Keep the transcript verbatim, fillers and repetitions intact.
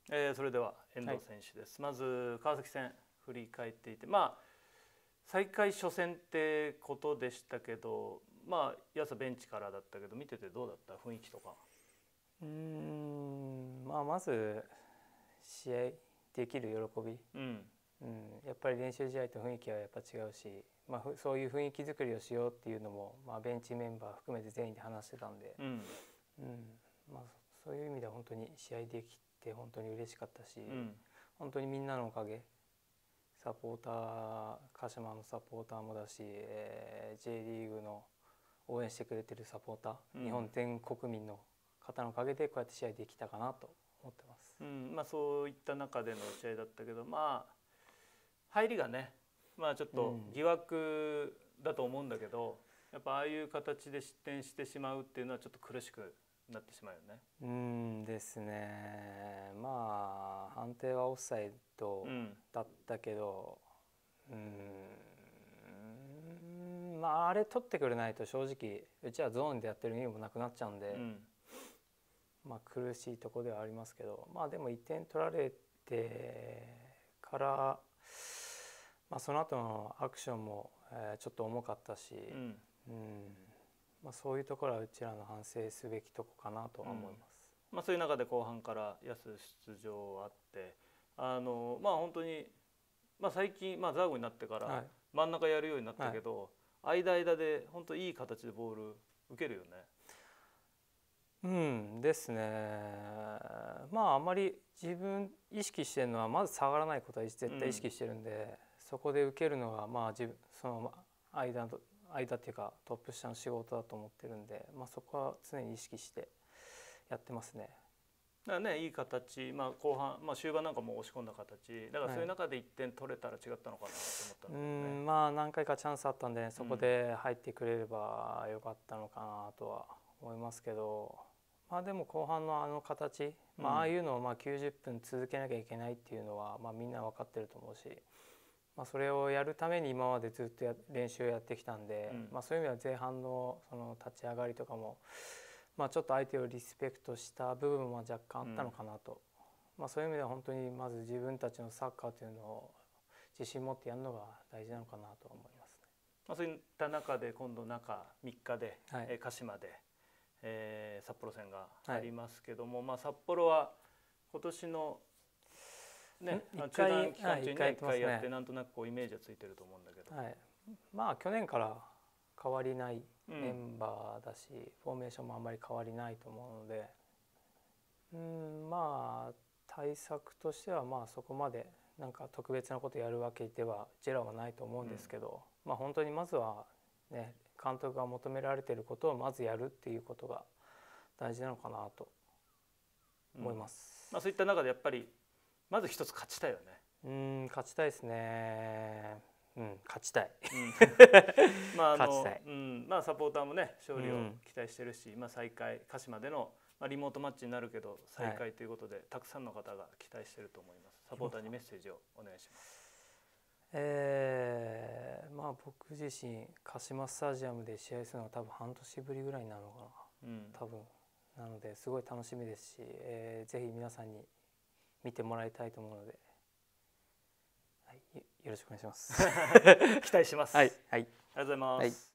えー、それでは遠藤選手です、はい、まず川崎戦振り返っていて、まあ再開初戦ってことでしたけど、まあ安ベンチからだったけど見ててどうだった雰囲気とか。 うーん、まあまず試合できる喜び、うんうん、やっぱり練習試合と雰囲気はやっぱ違うし、まあ、そういう雰囲気作りをしようっていうのも、まあ、ベンチメンバー含めて全員で話してたんで、うんうんまあ、そういう意味では本当に試合できて本当に嬉しかったし、うん、本当にみんなのおかげ、サポーター鹿島のサポーターもだし、えー、J リーグの応援してくれてるサポーター、うん、日本全国民の方のおかげでこうやって試合できたかなと思ってます。 うんまあ、そういった中での試合だったけど、まあ入りがね、まあちょっと疑惑だと思うんだけど、やっぱああいう形で失点してしまうっていうのはちょっと苦しくなってしまうよね。 うんですね。まあ判定はオフサイドだったけど、うん、うんまああれ取ってくれないと正直うちはゾーンでやってる意味もなくなっちゃうんで、うん、まあ苦しいところではありますけど、まあでもいってん取られてから、まあ、その後のアクションも、えー、ちょっと重かったし、うんうんまあ、そういうところはうちらの反省すべきとこかなとは思います。 うんまあ、そういう中で後半から安出場あってあのまあ本当に、まあ、最近、まあ、ザーゴになってから真ん中やるようになったけど、はい、間間で本当いい形でボール受けるよね。 うんですね。まああんまり自分意識してるのはまず下がらないことは絶対意識してるんで、うん、そこで受けるのがまあ自分その間の間っていうかトップ下の仕事だと思ってるんで、まあ、そこは常に意識してやってますね。 だからねいい形、まあ、後半、まあ、終盤なんかも押し込んだ形だからそういう中でいってん取れたら違ったのかなと思ったんだけどね。 うんまあ何回かチャンスあったんでそこで入ってくれればよかったのかなとは思いますけど。まあでも後半のあの形、まあああいうのをまあきゅうじゅっぷん続けなきゃいけないっていうのはまあみんな分かってると思うし、まあそれをやるために今までずっとや練習をやってきたんで、まあそういう意味では前半のその立ち上がりとかもまあちょっと相手をリスペクトした部分も若干あったのかなと、まあそういう意味では本当にまず自分たちのサッカーというのを自信持ってやるのが大事なのかなと思いますね。 まあそういった中で今度中みっかで、はい、鹿島で。えー、札幌戦がありますけども、はい、まあ、札幌は今年の、ね、中断期間中にいっかいやってなんとなくこうイメージはついてると思うんだけど、はい、 まあ去年から変わりないメンバーだし、うん、フォーメーションもあんまり変わりないと思うので、うんまあ対策としてはまあそこまでなんか特別なことやるわけではうちらはないと思うんですけど、うん、まあ本当にまずはね監督が求められていることをまずやるっていうことが大事なのかなと思います、 うんまあ、そういった中でやっぱりまず一つ勝ちたいよね。 うん勝ちたいですね。うん勝ちたい、うんまああのうんまあ、サポーターもね勝利を期待してるし、うんまあ、再開鹿島での、まあ、リモートマッチになるけど再開ということで、はい、たくさんの方が期待してると思います。サポーターにメッセージをお願いします。 えー、まあ僕自身鹿島スタジアムで試合するのは多分半年ぶりぐらいになるのかな、うん、多分なのですごい楽しみですし、えー、ぜひ皆さんに見てもらいたいと思うので、はい、よろしくお願いします期待します。 はい、はい、ありがとうございます、はい。